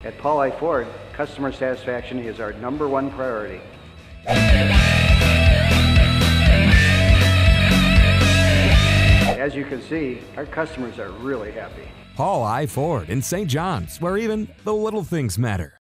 At Pauli Ford, customer satisfaction is our #1 priority. As you can see, our customers are really happy. Pauli Ford in St. John's, where even the little things matter.